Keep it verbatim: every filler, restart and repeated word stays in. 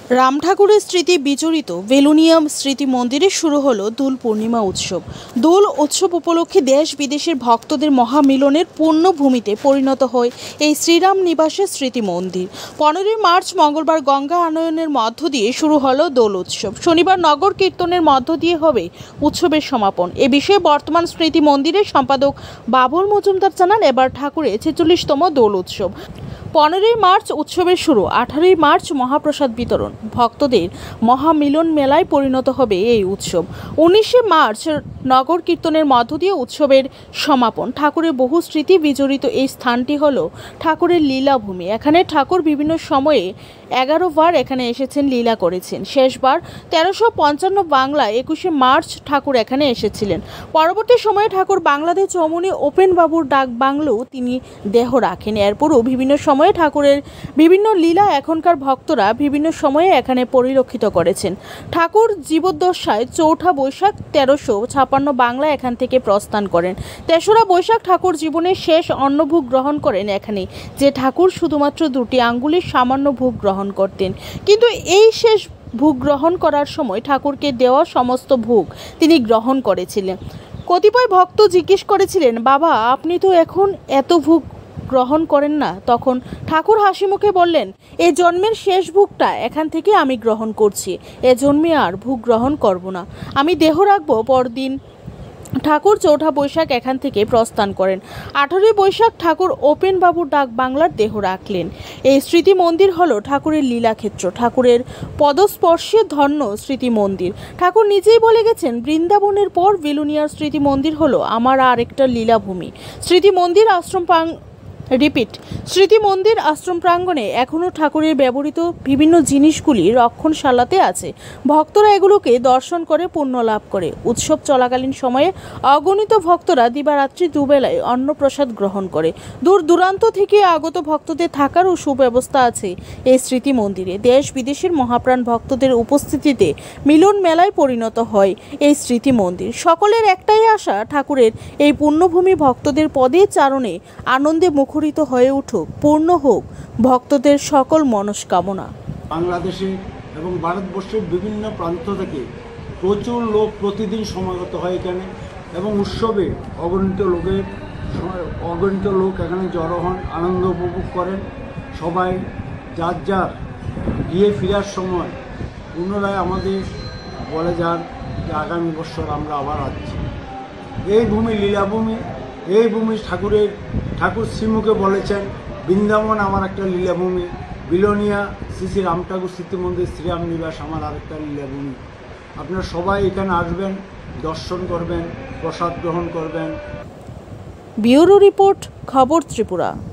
রাম ঠাকুরের স্মৃতি বিজড়িত বেলুনিয়া স্মৃতি মন্দিরে শুরু হলো দোল পূর্ণিমা উৎসব। দোল উৎসব উপলক্ষে দেশ বিদেশের ভক্তদের মহামিলনের পূর্ণভূমিতে পরিণত হয় এই শ্রীরাম নিবাসের স্মৃতি মন্দির। পনেরোই মার্চ মঙ্গলবার গঙ্গা আনয়নের মধ্য দিয়ে শুরু হলো দোল উৎসব। শনিবার নগর কীর্তনের মধ্য দিয়ে হবে উৎসবের সমাপন। এ বিষয়ে বর্তমান স্মৃতি মন্দিরের সম্পাদক বাবুল মজুমদার জানান, এবার ঠাকুরের ছেচল্লিশতম দোল উৎসব। পনেরোই মার্চ উৎসবের শুরু, আঠারোই মার্চ মহাপ্রসাদ বিতরণ, ভক্তদের মহামিলন মেলায় পরিণত হবে এই উৎসব। উনিশে মার্চ নগর কীর্তনের মধ্য দিয়ে উৎসবের সমাপন। ঠাকুরের বহু স্মৃতি বিজড়িত এই স্থানটি হল ঠাকুরের লীলাভূমি। এখানে ঠাকুর বিভিন্ন সময়ে এগারো বার এখানে এসেছেন, লীলা করেছেন। শেষবার তেরোশো পঞ্চান্ন বাংলায় একুশে মার্চ ঠাকুর এখানে এসেছিলেন। পরবর্তী সময়ে ঠাকুর বাংলাদেশ চৌমুহনী ওপেন বাবুর ডাক বাংলো তিনি দেহ রাখেন। এরপরও বিভিন্ন সময়ে ঠাকুরের বিভিন্ন লীলা এখনকার ভক্তরা বিভিন্ন সময়ে এখানে পরিলক্ষিত করেছেন। ঠাকুর জীবদ্দশায় চৌঠা বৈশাখ তেরোশো ছাপান্ন বাংলা এখান থেকে প্রস্থান করেন। তেসরা বৈশাখ ঠাকুর জীবনের শেষ অন্নভোগ গ্রহণ করেন এখানে, যে ঠাকুর শুধুমাত্র দুটি আঙ্গুলের সামান্য ভোগ গ্রহণ করতেন। কিন্তু এই শেষ ভোগ গ্রহণ করার সময় ঠাকুরকে দেওয়া সমস্ত ভোগ তিনি গ্রহণ করেছিলেন। কতিপয় ভক্ত জিজ্ঞেস করেছিলেন, বাবা আপনি তো এখন এত ভোগ গ্রহণ করেন না? তখন ঠাকুর হাসি মুখে বললেন, এ জন্মের শেষ ভোগটা এখান থেকে আমি গ্রহণ করছি, এ জন্মে আর ভোগ গ্রহণ করব না, আমি দেহ রাখবো। পরদিন ঠাকুর চৌঠা বৈশাখ এখান থেকে প্রস্থান করেন। আঠারোই বৈশাখ ঠাকুর ওপেন বাবুর ডাক বাংলার দেহ রাখলেন। এই স্মৃতি মন্দির হলো ঠাকুরের লীলাক্ষেত্র, ঠাকুরের পদস্পর্শে ধন্য স্মৃতি মন্দির। ঠাকুর নিজেই বলে গেছেন, বৃন্দাবনের পর বেলুনিয়ার স্মৃতি মন্দির হলো আমার আর একটা লীলাভূমি। স্মৃতি মন্দির আশ্রম প্রাং রিপিট স্মৃতি মন্দির আশ্রম প্রাঙ্গণে এখনও ঠাকুরের ব্যবহৃত বিভিন্ন জিনিসগুলি রক্ষণশালাতে আছে। ভক্তরা এগুলোকে দর্শন করে পুণ্য লাভ করে। উৎসব চলাকালীন সময়ে অগণিত ভক্তরা দিবারাত্রি দুবেলায় অন্নপ্রসাদ গ্রহণ করে। দূর দূরান্ত থেকে আগত ভক্তদের থাকারও সুব্যবস্থা আছে এই স্মৃতি মন্দিরে। দেশ বিদেশের মহাপ্রাণ ভক্তদের উপস্থিতিতে মিলন মেলায় পরিণত হয় এই স্মৃতি মন্দির। সকলের একটাই আশা, ঠাকুরের এই পুণ্যভূমি ভক্তদের পদে চারণে আনন্দে মুখ হয়ে উঠুক, পূর্ণ হোক ভক্তদের সকল মনস্কামনা। বাংলাদেশে এবং ভারতবর্ষের বিভিন্ন প্রান্ত থেকে প্রচুর লোক প্রতিদিন সমাগত হয় এখানে, এবং উৎসবে অগণিত লোকের অগণিত লোক এখানে জড়ো হন, আনন্দ উপভোগ করেন। সবাই যার যার গিয়ে ফেরার সময় পুনরায় আমাদের বলে যান যে আগামী বছর আমরা আবার আসছি। এই ভূমি লীলাভূমি, এই ভূমি ঠাকুরের ঠাকুর শ্রীমুখে বলেছেন, বৃন্দাবন আমার একটা লীলাভূমি, বিলোনিয়া শ্রী শ্রী রাম ঠাকুর স্মৃতি মন্দির শ্রীরাম নিবাস আমার আরেকটা লীলাভূমি। আপনারা সবাই এখানে আসবেন, দর্শন করবেন, প্রসাদ গ্রহণ করবেন। ব্যুরো রিপোর্ট, খবর ত্রিপুরা।